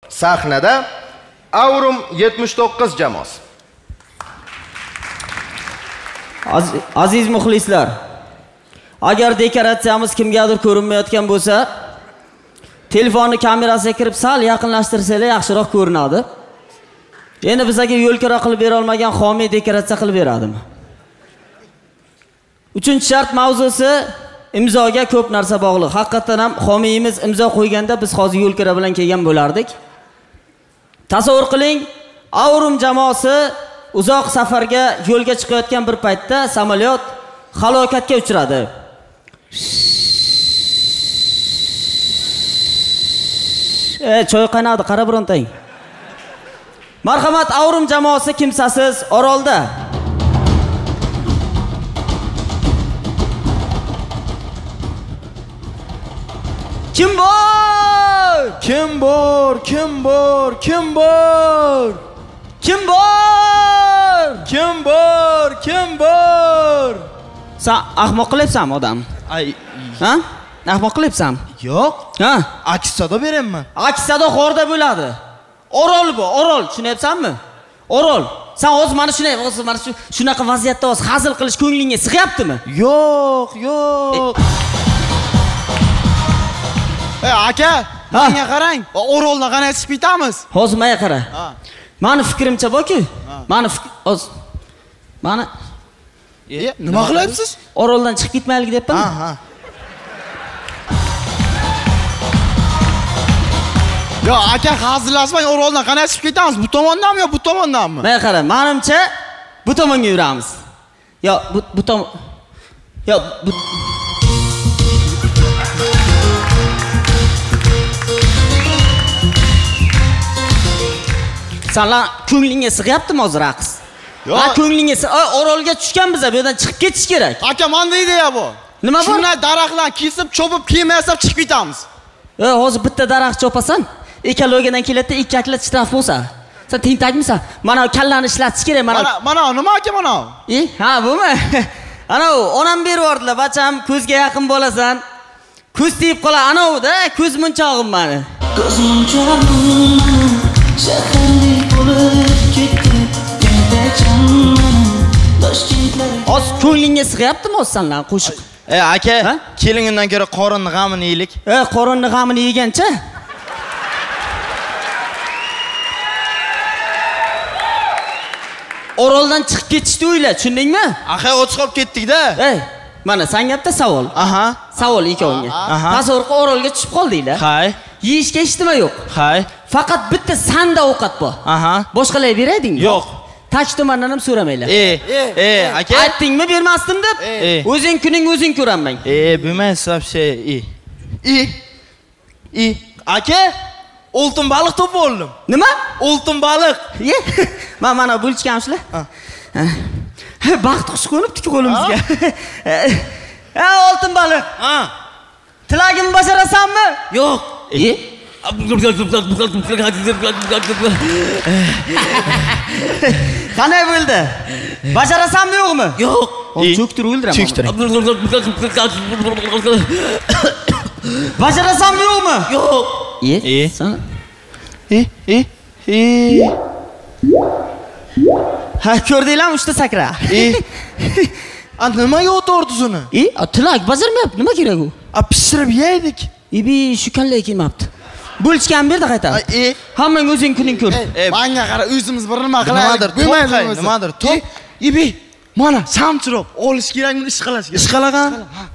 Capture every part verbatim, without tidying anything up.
Sahnada Aurum yetmish to'qqiz jamoasi. Aziz muxlislar, agar dekoratsiyamiz kimgadir ko'rinmayotgan bo'lsa, telefonni kamerasiga kirib sal yaqinlashtirsanglar yaxshiroq ko'rinadi. Endi bizga yo'lkira qilib bera olmagan xomiy dekoratsiya qilib beradimi? Uchinchi shart mavzusi imzoga ko'p narsa bog'liq. Haqiqatan ham xomiyimiz imzo qo'yganda biz hozir yo'lkira bilan kelgan bo'lardik. Tasavvur qiling, Aurum jamoasi uzoq safarga yo'lga chiqayotgan bir paytda samolyot halokatga uchradi. E, choy qaynadi, qara birontang. Marhamat, Aurum jamoasi kimsasiz orolda. Kim bor? Kim bor? Kim bor? Kim bor? Kim bor? Kim bor? Kim bor? Sen ahmoq qilyapsanmi odam? Ay, ha? Ahmoq qilyapsan? Yo'q. Ha? Aks sado beraman. Aks sado xorda bo'ladi. Orol bu, Orol, tushunyapsanmi? Orol. Sen o'z mana shunday, o'z mana shu shunaqa vaziyatda o'z hazil qilish ko'nglingga sig'yaptimi? Yo'q, yo'q. Ey aka, menga qarang. Orolda qanday chiqib ketamiz? Hozir menga qara. Ha. Mani fikrimcha borki, mani o'z mani E, nima qilyapsiz? Oroldan chiqib ketmaylik deyapman. Ha, ha. Yo, aka, hazillashmang, Oroldan qanday chiqib ketamiz? Bu tomondanmi yo bu tomondanmi? Menga qara, menimcha bu tomonga yuramiz. Yo, bu bu tomon. Yo, bu Sanlar ko'nglingga sig'yaptimi hozir raqs? Ha, ko'nglingga sig'y, Orolga tushgan biz, bu yerdan chiqib ketish kerak. Aka, menda ideya bu. Nima bu? Shunday daraxtlarni kesib, chopib, kema yasab chiqib ketamiz. E, hozir bitta daraxt chopasan, ekologiyadan keladi, ikkakla chitraf bo'lsa. Sen tentakmisan? Mana kallani ishlatish kerak, mana. Mana, mana nima aka mana? E, ha, bumi? Ana u, onam berib yubordilar, bacham, ko'zga yaqin bo'lasan. Ko'z tiyib qolar, ana u-da, ko'z munchog'im meni. Ko'z munchog'im shaharlik bo'lib ketdi, tentakcham Toshkentlar. Oz ko'nglingga sig'yaptimi o'z sanlar qo'shiq? E, aka, keling undan ko'ra qorinni g'amini yeylik. E, qorinni g'amini yegancha? Oroldan chiqib ketishni o'yla, tushundingmi? Axa, o'tib qolib ketdik-da. Ey, mana sen gapda savol. Aha. Savol ikkovingga. Tasavvur qil, Orolga tushib qoldinglar. Hay. Yeyishga hech nima yo'q. Hay. Faqat bitta sanda ovqat bor. Aha. Boshqalar beraydingmi? Yo'q. Tach tomondan ham so'ramaylar. E, e, aka. Aytdingmi bermasdim deb? O'zing kuning o'zing ko'raman. E, bilmaysiz вообще. I. I. I. Aka, oltin baliq topib oldim. Nima? Oltin baliq. Ye. Men mana bo'lchgan shular. Ha. Baxt qush qo'nibdi qo'limizga. Ha, oltin baliq. Ha. Tilagimni bajarasanmi? Yo'q. E? Qanday bo'ldi? Bajarasanmi yo'qmi? Yo'q. Cho'ktirib o'ldiraman. Cho'ktiring. Bajarasanmi yo'qmi? Yo'q. E? Sana? E, e, e. Ha, ko'rdinglarmi uchta sakra? E. A nimaga o'tordingiz uni? E, tilak bajarmayapti. Nima kerak u? A pishirib yeydik. Ibi shu kallay kelmabdi. Bo'lchgan berdi qayta. E, hammang o'zing kuning ko'r. Menga qara, o'zimiz bir nima qilaylik. Bilmayman, nimadir. Top. Ibi, mana samchiroq olish kerakmi, ish qilish kerak. Ish qilgan.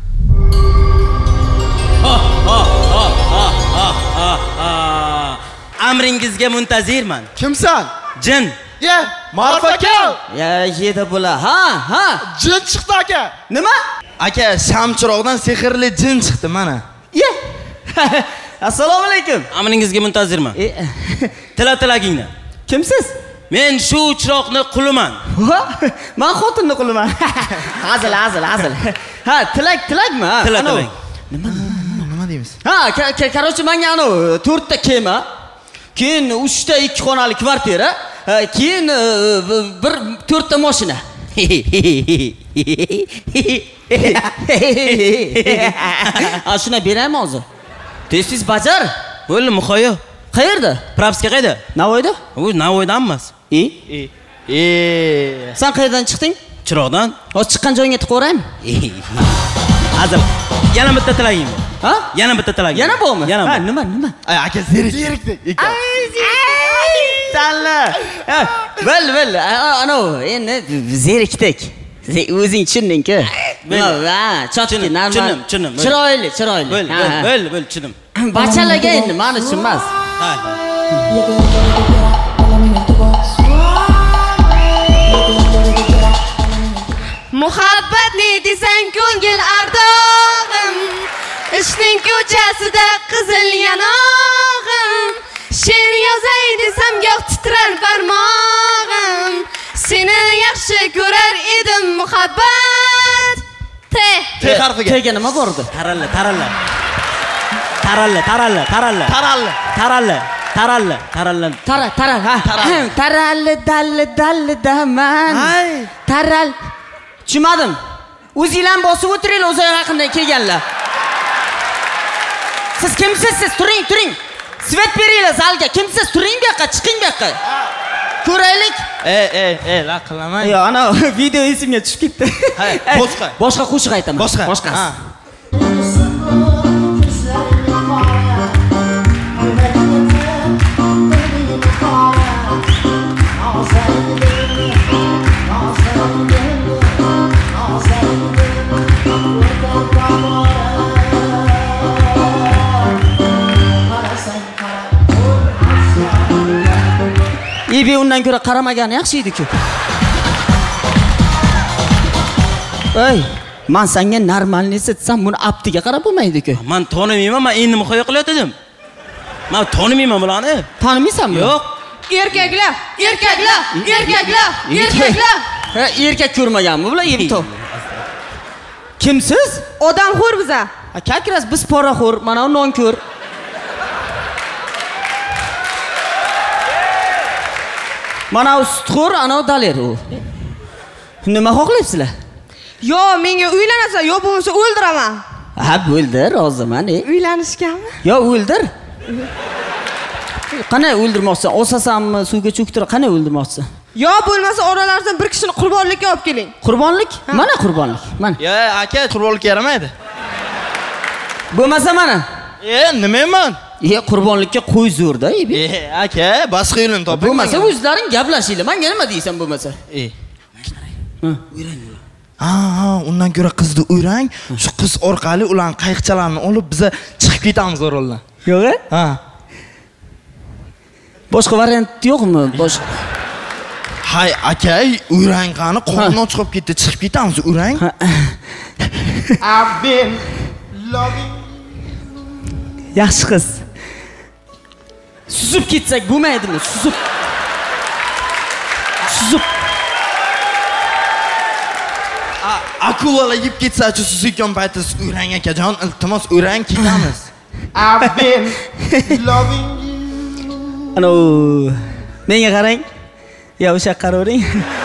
Amringizga muntazirman. Kimsan? Jin. Ye, Marfakal. Ya, yeda bo'la. Ha, ha. Jin chiqdi aka. Nima? Aka, samchiroqdan sehrli jin chiqdi mana. Ye. Assalomu alaykum. Amringizga muntazirman. Tila tilagingni. Kimsiz? Men shu chiroqni quliman. Men xotinni quliman. Hazil, hazil, hazil. Ha, tilak, tilakmi? Ha, tila tilang. Nima? Nima deymiz? Ha, qarochi menga ana to'rtta kema, keyin uchta ikki xonali kvartira, keyin bir to'rtta mashina. Ha, shuna beraymi hozir? Tez-tez bajar. Bo'ldi, muxoyo. Qayerda? Propiska qayda? Navoiyda? U Navoiyda emas. E? E. E. Sen qayerdan chiqding? Chiroqdan. Hozir chiqqan joyingga tiqaveraymi? Azal. Yana bitta tilaging bor. Ha? Yana bitta tilaging. Yana bormi? Yana Ha, bor. nima, nima? Ay, aka zerikdi. Ekan. Talla. Bil, bil. Ana, endi zerikdik. O'zing tushunding-ku. Ha, chotki, normal. Tushundim, tushundim. Chiroyli, chiroyli. Bil, bil, bil, bil, tushundim. Bachalaga endi meni uchun emas. Ha. Muhabbat ne desang ko'ngil ardog'im, ishning ko'chasida qizil yanog'im, she'r yozay desam goh titrar barmog'im, seni yaxshi ko'rar edim muhabbat. Te. Te harfiga. Tega nima bordi? Taralla, taralla. Taralla, taralla, taralla. Taralli. Taralla. Taralla, taralla. Tara, tara, ha. Taralli, dalli, dalli daman. Ay. Taral. Tushunmadim. O'zingizlar bosib o'tiringlar, o'zay haqimdan kelganlar. Siz kimsiz? Siz turing, turing. Svet beringlar zalga. Kimsiz? Turing bu yoqqa, chiqing bu yoqqa. Ko'raylik. E, e, e, la qilaman. Yo, ana video esimga tushib ketdi. Hay, boshqa. Boshqa qo'shiq aytaman. Boshqa. Boshqa. Ha. Ibi undan ko'ra qaramagani yaxshi edi-ku. Ey, men senga normalni setsam, buni aptiga qarab bo'lmaydi-ku. Men tonimayman, men endi muhoya qilyotdim. Men tonimayman bularni. Tanimaysanmi? Yo'q. Erkaklar, erkaklar, erkaklar, erkaklar. Ha, erkak ko'rmaganmi bular yebto? Kimsiz? Odamxo'r biza. Ha, kakras biz poraxo'r, mana u nonko'r. Mana u sutxo'r, ana u daler u. Nima xohlayapsizlar? Yo, menga uylanasan, yo bo'lmasa o'ldiraman. Ha, bo'ldi, roziman. Uylanishganmi? Yo, o'ldir. Qanday o'ldirmoqsan? Osasanmi, suvga cho'ktirib, qanday o'ldirmoqsan? Yo bo'lmasa oralaridan bir kishini qurbonlikka olib keling. Qurbonlik? Mana qurbonlik. Mana. Yo, aka, qurbonlik yaramaydi. Bo'lmasa mana. E, nimaman? E, qurbonlikka qo'y zo'rda, ibi. E, aka, boshqa yo'lini toping. Bo'lmasa o'zlaring gaplashinglar. Menga nima deysan bo'lmasa? E. Ha, ha, undan ko'ra qizni o'rang, shu qiz orqali ularning qayiqchalarini olib biza chiqib ketamiz o'roldan. Yo'q-a? Ha. Boshqa variant yo'qmi? Boshqa. Hay, aka, o'rang qani, qorni chiqib ketdi, chiqib ketamiz o'rang. I've been loving. Yaxshi qiz. Suzib ketsak bo'lmaydimi? Suzib. Suzib. Akulalar yeb ketsa-chi suzayotgan paytda o'rang akajon, iltimos o'rang ketamiz. I've been loving you. Ano, menga qarang. Ya o'sha qaravering.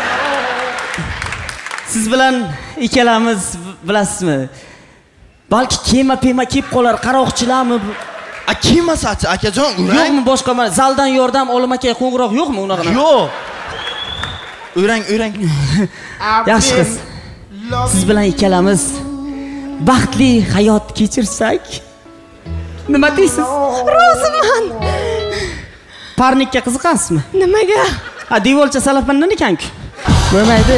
Siz bilan ikkalamiz bilasizmi? Balki kema-pema kelib qolar, qaroqchilarmi? A kelmasa-chi akajon, o'rang. Yo'qmi boshqa mana zaldan yordam olmakaga qo'ng'iroq yo'qmi unaqa? Yo'q. O'rang, o'rang. Yaxshi qiz. Siz bilan ikkalamiz baxtli hayot kechirsak, nima deysiz? Roziman. Parnikka qiziqasizmi? Nimaga? Ha, devolcha salafandan ekan-ku. Bo'lmaydi.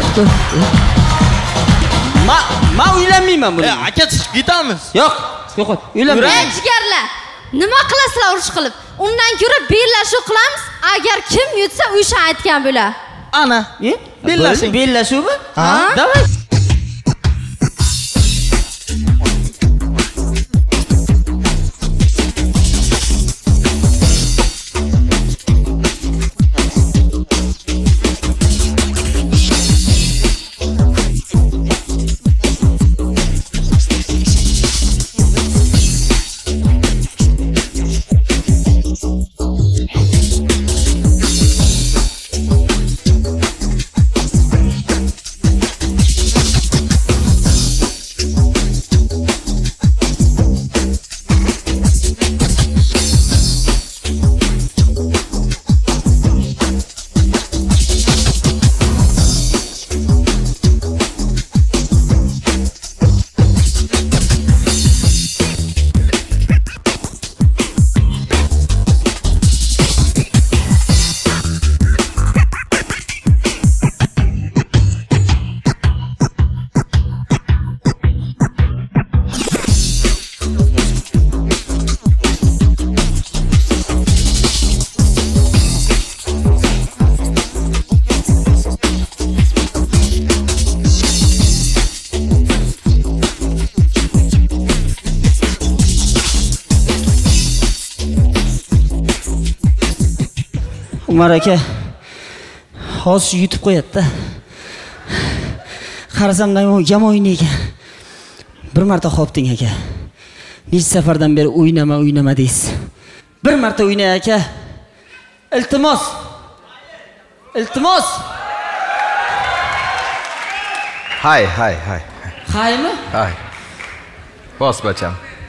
Ma, ma uylanmayman buni. E, aka chiqib ketamiz. Yo'q, yo'qot. Uylanmayman. Jigarlar, nima qilasizlar urush qilib? Undan ko'ra bellashuv qilamiz. Agar kim yutsa o'sha aytgan bo'lar. Ana, bellashing. Bellashuvmi? Ha? Davay. Umar aka hozir yutib qo'yadi-da. Qarasam yomon o'ynaydi. Bir marta qopding aka. Necha safardan beri o'ynama, o'ynama deysiz. Bir marta o'ynay aka. Iltimos. Iltimos. Hay, hay, hay. Haymi? Hay. Bos bacham.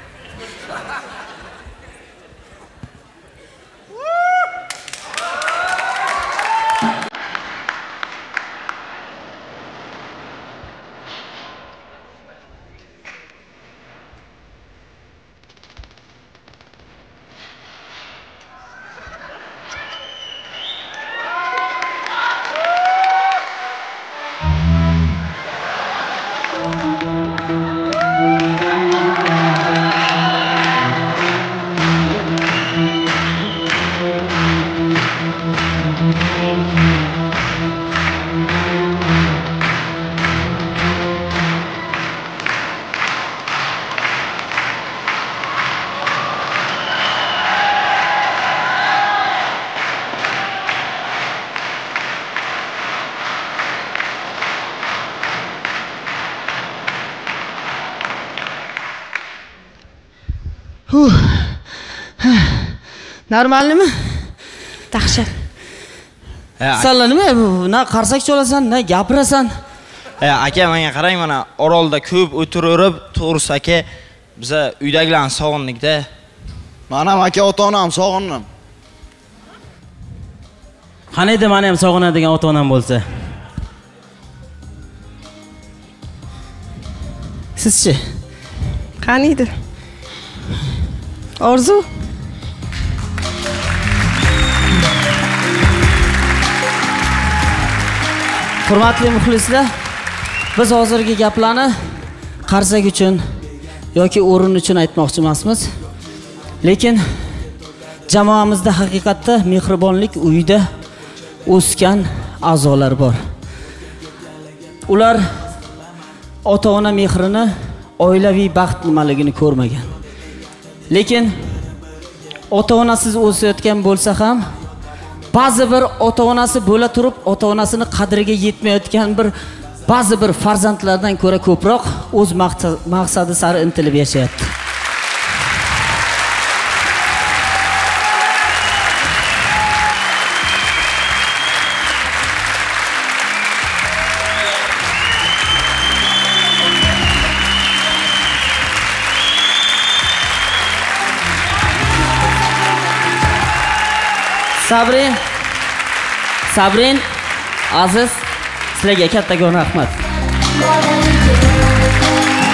Normalmi? Dahshat. Senlar nima bu? Na qarsak cholasan, na gapirasan. E, aka menga qarang, mana orolda ko'p o'tirib, to'g'risi aka, biza uydagilarni sog'indik-da. Mana ham aka ota-onam sog'indim. Qani edi meni ham sog'inadigan ota-onam bo'lsa? Sizchi? Qani edi? Orzu? Hurmatli muxlislar, biz hozirgi gaplarni qarsak uchun yoki o'rin uchun aytmoqchi emasmiz. Lekin jamoamizda haqiqatda mehribonlik uyida o'sgan a'zolar bor. Ular ota-ona mehrini, oilaviy baxt nimaligini ko'rmagan. Lekin ota-onasiz o'sayotgan bo'lsa ham, ba'zi bir ota-onasi bo'la turib, ota-onasini qadriga yetmayotgan bir ba'zi bir farzandlardan ko'ra ko'proq o'z maqsadi sari intilib yashayapti. Sabrin, Sabrin, Aziz, sizlarga kattakon rahmat.